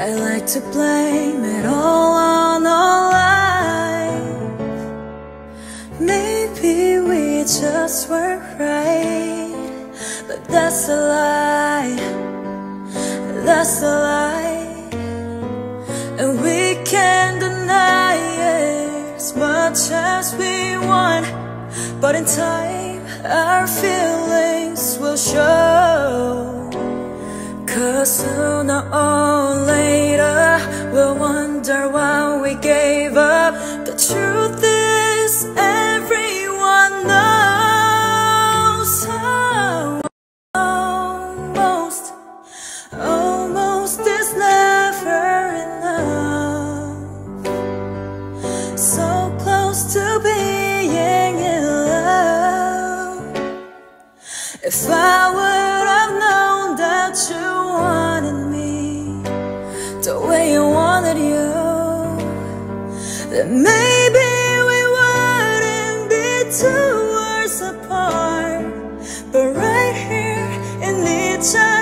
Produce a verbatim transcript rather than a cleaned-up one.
I like to blame it all on our life. Maybe we just weren't right, but that's a lie, that's a lie. And we can't deny it as much as we want, but in time our feelings will show. Cause sooner or later we'll wonder why we gave up. The truth is everyone knows. Almost, almost is never enough. So close to being in love. If I would have known that you wanted me the way I wanted you, then maybe we wouldn't be two worlds apart, but right here in each other.